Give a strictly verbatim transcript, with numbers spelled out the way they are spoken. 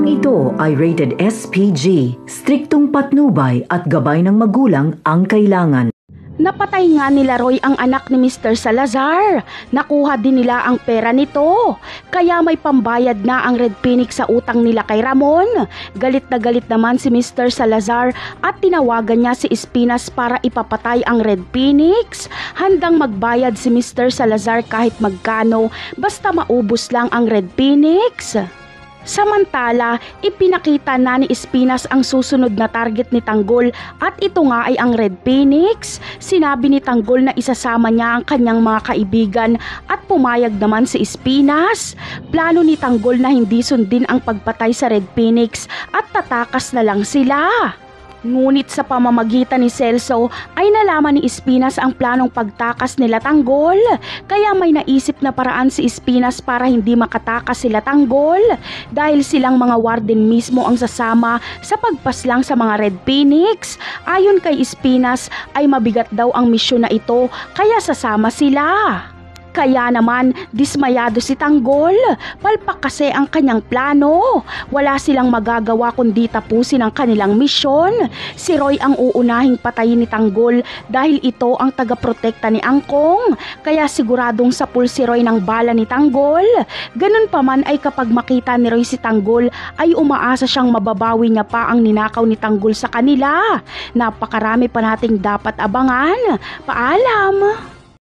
Programang ito ay rated S P G. Striktong patnubay at gabay ng magulang ang kailangan. Napatay nga nila Roy ang anak ni Mister Salazar. Nakuha din nila ang pera nito. Kaya may pambayad na ang Red Phoenix sa utang nila kay Ramon. Galit na galit naman si Mister Salazar at tinawagan niya si Espinas para ipapatay ang Red Phoenix. Handang magbayad si Mister Salazar kahit magkano basta maubos lang ang Red Phoenix. Samantala, ipinakita na ni Espinas ang susunod na target ni Tanggol at ito nga ay ang Red Phoenix. Sinabi ni Tanggol na isasama niya ang kanyang mga kaibigan at pumayag naman si Espinas. Plano ni Tanggol na hindi sundin ang pagpatay sa Red Phoenix at tatakas na lang sila. Ngunit sa pamamagitan ni Celso ay nalaman ni Espinas ang planong pagtakas nila Tanggol. Kaya may naisip na paraan si Espinas para hindi makatakas sila Tanggol. Dahil silang mga warden mismo ang sasama sa pagpaslang sa mga Red Phoenix. Ayon kay Espinas ay mabigat daw ang misyon na ito kaya sasama sila. Kaya naman, dismayado si Tanggol. Palpak kasi ang kanyang plano. Wala silang magagawa kundi tapusin ang kanilang misyon. Si Roy ang uunahing patayin ni Tanggol dahil ito ang tagaprotekta ni Angkong. Kaya siguradong sapul si Roy ng bala ni Tanggol. Ganun pa man ay kapag makita ni Roy si Tanggol ay umaasa siyang mababawi niya pa ang ninakaw ni Tanggol sa kanila. Napakarami pa nating dapat abangan. Paalam!